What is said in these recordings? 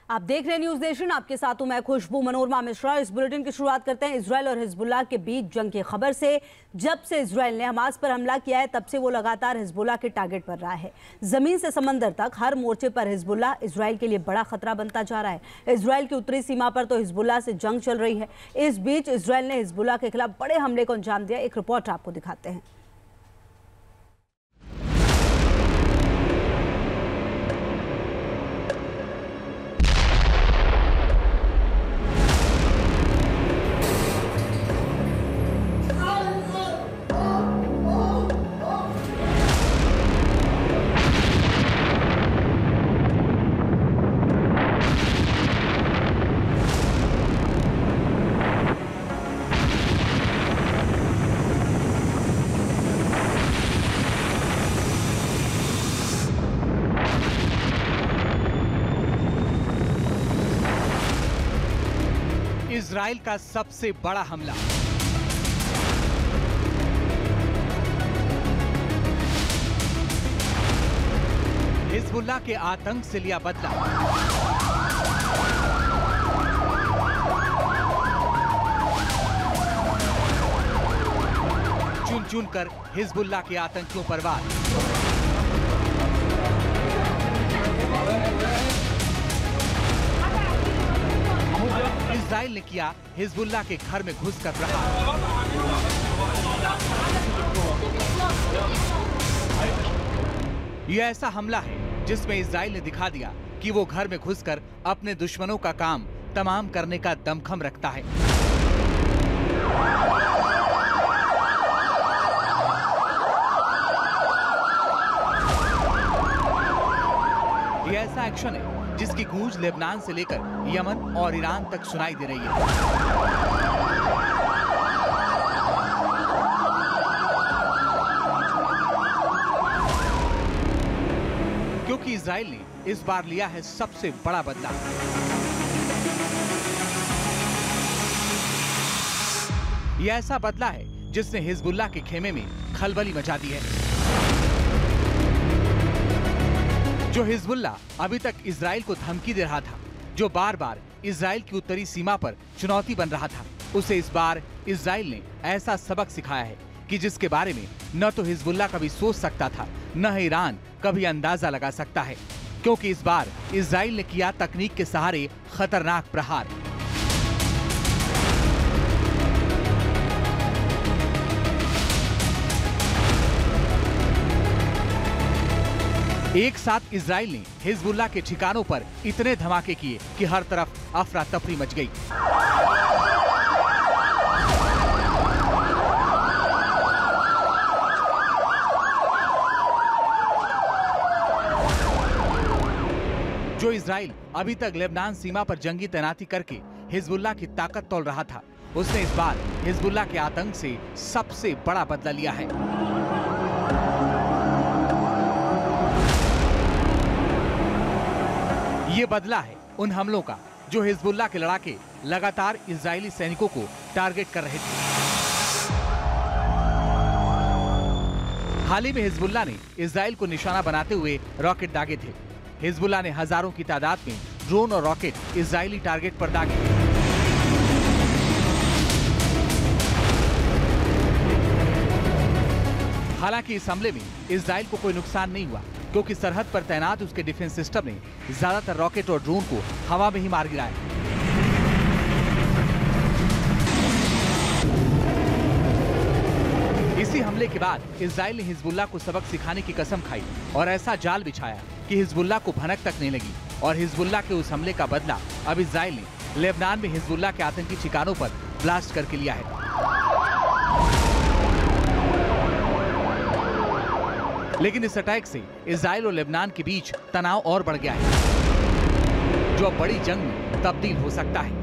आप देख रहे हैं न्यूज नेशन। आपके साथ हूं मैं खुशबू मनोरमा मिश्रा। इस बुलेटिन की शुरुआत करते हैं इजरायल और हिजबुल्लाह के बीच जंग की खबर से। जब से इजरायल ने हमास पर हमला किया है तब से वो लगातार हिजबुल्लाह के टारगेट पर रहा है। जमीन से समंदर तक हर मोर्चे पर हिजबुल्लाह इजरायल के लिए बड़ा खतरा बनता जा रहा है। इजरायल की उत्तरी सीमा पर तो हिजबुल्लाह से जंग चल रही है। इस बीच इजरायल ने हिजबुल्लाह के खिलाफ बड़े हमले को अंजाम दिया। एक रिपोर्ट आपको दिखाते हैं। इजराइल का सबसे बड़ा हमला। हिजबुल्लाह के आतंक से लिया बदला। चुन चुन कर हिजबुल्लाह के आतंकियों पर वार। इजराइल ने किया हिजबुल्लाह के घर में घुसकर प्रहार। यह ऐसा हमला है जिसमें इजराइल ने दिखा दिया कि वो घर में घुसकर अपने दुश्मनों का काम तमाम करने का दमखम रखता है। यह ऐसा एक्शन है जिसकी गूंज लेबनान से लेकर यमन और ईरान तक सुनाई दे रही है। क्योंकि इजराइल ने इस बार लिया है सबसे बड़ा बदला। यह ऐसा बदला है जिसने हिजबुल्लाह के खेमे में खलबली मचा दी है। जो हिजबुल्लाह अभी तक इजराइल को धमकी दे रहा था, जो बार बार इजराइल की उत्तरी सीमा पर चुनौती बन रहा था, उसे इस बार इजराइल ने ऐसा सबक सिखाया है कि जिसके बारे में न तो हिजबुल्लाह कभी सोच सकता था, न ईरान कभी अंदाजा लगा सकता है। क्योंकि इस बार इजराइल ने किया तकनीक के सहारे खतरनाक प्रहार। एक साथ इजराइल ने हिजबुल्लाह के ठिकानों पर इतने धमाके किए कि हर तरफ अफरा तफरी मच गई। जो इजराइल अभी तक लेबनान सीमा पर जंगी तैनाती करके हिजबुल्लाह की ताकत तोल रहा था, उसने इस बार हिजबुल्लाह के आतंक से सबसे बड़ा बदला लिया है। ये बदला है उन हमलों का जो हिजबुल्लाह के लड़ाके लगातार इजरायली सैनिकों को टारगेट कर रहे थे। हाल ही में हिजबुल्लाह ने इजराइल को निशाना बनाते हुए रॉकेट दागे थे। हिजबुल्लाह ने हजारों की तादाद में ड्रोन और रॉकेट इजरायली टारगेट पर दागे। हालांकि इस हमले में इजराइल को कोई नुकसान नहीं हुआ, क्योंकि सरहद पर तैनात उसके डिफेंस सिस्टम ने ज्यादातर रॉकेट और ड्रोन को हवा में ही मार गिराया। इसी हमले के बाद इजराइल ने हिजबुल्लाह को सबक सिखाने की कसम खाई और ऐसा जाल बिछाया कि हिजबुल्लाह को भनक तक नहीं लगी। और हिजबुल्लाह के उस हमले का बदला अब इजराइल ने लेबनान में हिजबुल्लाह के आतंकी ठिकानों पर ब्लास्ट करके लिया है। लेकिन इस अटैक से इजराइल और लेबनान के बीच तनाव और बढ़ गया है, जो अब बड़ी जंग में तब्दील हो सकता है।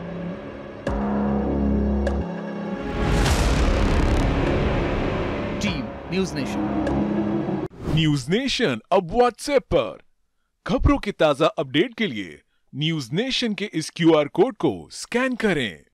Team news nation. News nation अब व्हाट्सएप पर खबरों की ताजा अपडेट के लिए न्यूज नेशन के इस QR कोड को स्कैन करें।